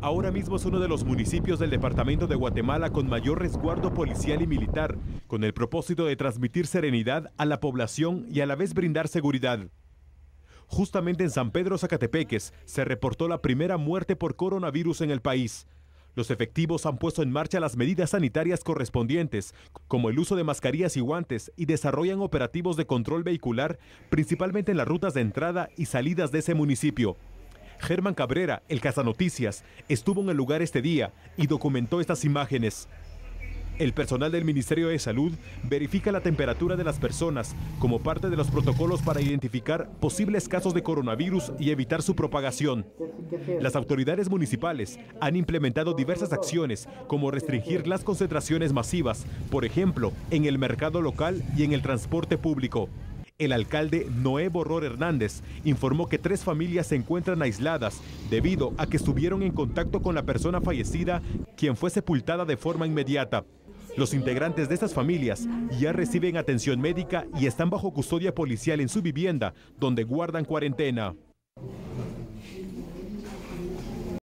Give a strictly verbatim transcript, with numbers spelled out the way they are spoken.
ahora mismo es uno de los municipios del departamento de Guatemala con mayor resguardo policial y militar, con el propósito de transmitir serenidad a la población y a la vez brindar seguridad. Justamente en San Pedro Zacatepeques se reportó la primera muerte por coronavirus en el país. Los efectivos han puesto en marcha las medidas sanitarias correspondientes, como el uso de mascarillas y guantes, y desarrollan operativos de control vehicular, principalmente en las rutas de entrada y salidas de ese municipio. Germán Cabrera, el Cazanoticias, estuvo en el lugar este día y documentó estas imágenes. El personal del Ministerio de Salud verifica la temperatura de las personas como parte de los protocolos para identificar posibles casos de coronavirus y evitar su propagación. Las autoridades municipales han implementado diversas acciones como restringir las concentraciones masivas, por ejemplo, en el mercado local y en el transporte público. El alcalde Noé Borror Hernández informó que tres familias se encuentran aisladas debido a que estuvieron en contacto con la persona fallecida, quien fue sepultada de forma inmediata. Los integrantes de estas familias ya reciben atención médica y están bajo custodia policial en su vivienda, donde guardan cuarentena.